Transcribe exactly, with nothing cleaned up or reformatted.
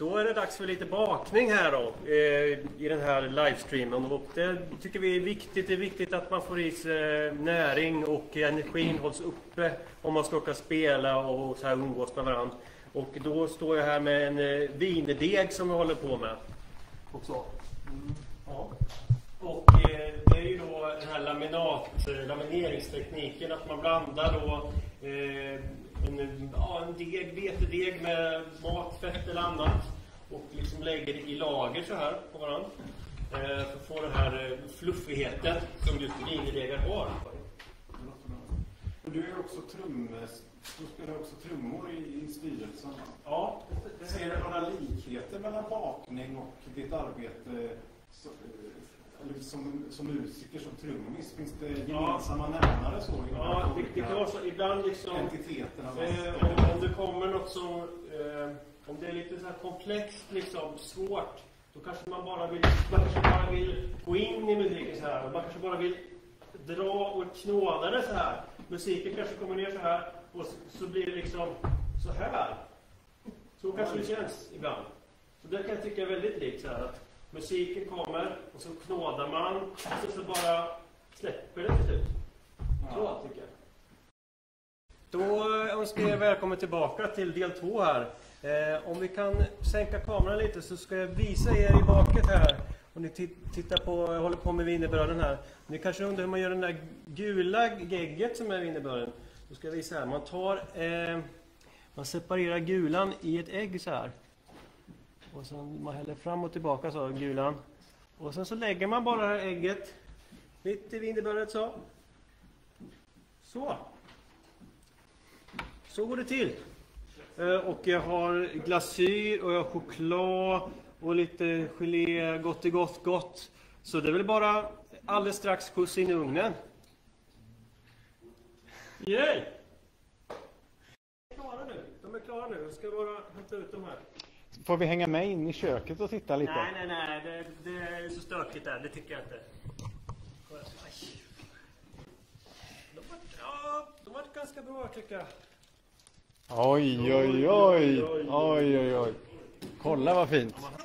Då är det dags för lite bakning här då eh, i den här livestreamen, och det tycker vi är viktigt. Det är viktigt att man får i sig näring och energin hålls uppe om man ska åka spela och så här umgås med varandra. Och då står jag här med en eh, vindeg som vi håller på med. Och så. Mm. Ja. Och eh, det är ju då den här laminat, lamineringstekniken, att man blandar då eh, en, ja, en deg, vetedeg med mat, fett eller annat, och liksom lägger det i lager så här på varandra eh, för att få den här eh, fluffigheten som just vinidegar har. Du är också trum, du spelar också trummor i, i styrelsen. Ja. Ser du några likheter mellan bakning och ditt arbete så, eller som, som musiker, som trummis? Finns det gemensamma ja. nämnare så? Ja, det, det kan vara så ibland liksom entiteterna. Eh, om, om det kommer något som eh, om det är lite så här komplext, liksom svårt, då kanske man bara vill man kanske bara vill gå in i musiken så här, och man kanske bara vill dra och knåda det så här. Musiken kanske kommer ner så här, och så, så blir det liksom så här. Så kanske det känns ibland. Så det kan jag tycka är väldigt likt så här, att musiken kommer och så knådar man och så, så bara släpper det till slut. Så tycker jag. Då önskar jag välkommen tillbaka till del två här. Eh, om vi kan sänka kameran lite så ska jag visa er i baket här. Om ni tittar på, jag håller på med wienerbröden här. Ni kanske undrar hur man gör den där gula gegget som är wienerbröden. Då ska jag visa här. Man tar, eh, man separerar gulan i ett ägg så här. Och sen man häller fram och tillbaka så gulan. Och sen så lägger man bara det här ägget mitt i wienerbrödet så. Så. Så går det till. Och jag har glasyr och jag har choklad och lite gelé, gott och gott gott. Så det är väl bara alldeles strax skjuts in i ugnen. Yay! De är klara nu. De är klara nu. Jag ska bara hämta ut de här. Får vi hänga med in i köket och titta lite? Nej, nej, nej. Det, det är så stökigt där. Det tycker jag inte. De var, ja, de var ganska bra tycker jag. Oj, oj, oj. Oj, oj, oj. Kolla vad fint.